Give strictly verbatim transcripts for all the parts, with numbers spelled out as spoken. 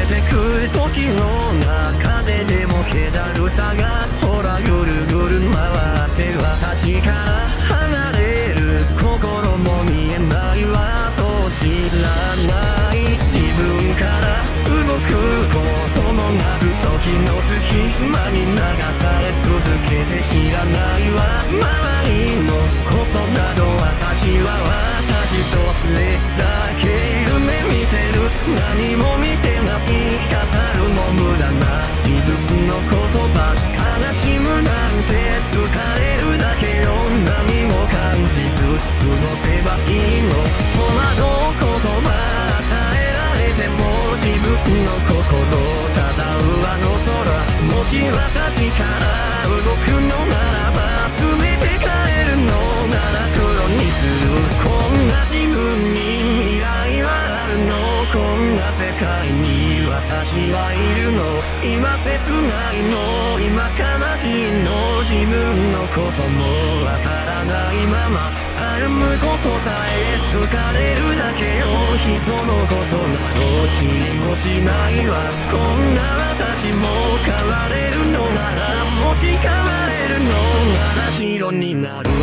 てく時の中ででも気だるさがほらぐるぐる回って私から離れる心も見えないわそう知らない自分から動くこともなく時の隙間に流され続けて知らないわ周りのことなど私は私それだけ夢見てる何も見てない語るも無駄な自分のことばっか悲しむなんて疲れるだけよ何も感じず過ごせばいいの戸惑う言葉与えられても自分の心ただ上の空もし私から動くのならば全て変えるのなら黒にするこんな自分に未来はあるのこんな世界に私はいるの今切ないの今悲しいの自分のこともわからないまま歩むことさえ疲れるだけよ人のことなど知りもしないわこんな私も変われるのならもし変われるのなら白になる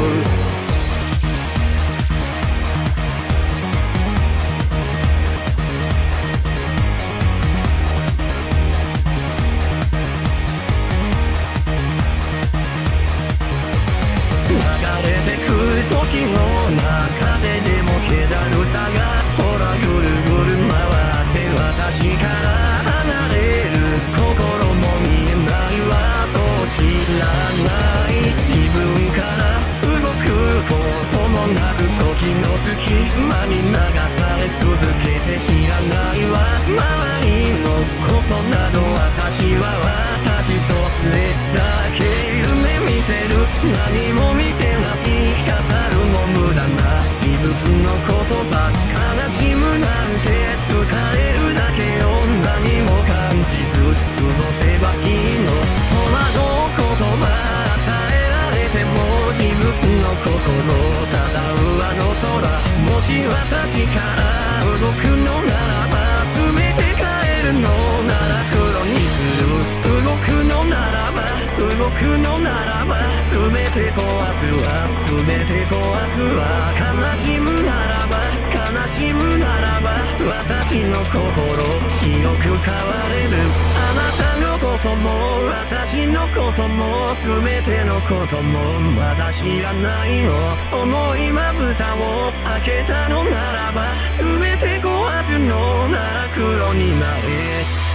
流れてく時の中ででも気だるさがほらぐるぐる回って私から離れる心も見えないわそう知らない自分から動くこともなく時の隙間に流され続けて知らないわ周りのことなど私は私それだけ夢見てる何も見てない語るも無駄な自分のことばっか悲しむなんて疲れるだけよ何も感じず過ごせばいいの戸惑う言葉与えられても自分の心ただ上の空もし私から動くのならば全て変えるのなら黒にする動くのならば動くのならば全て壊すわ全て壊すわ悲しむならば悲しむならば私の心白く変われるあなたのことも私のことも全てのこともまだ知らないの思いまぶたを開けたのならば全て壊すのなら黒になれ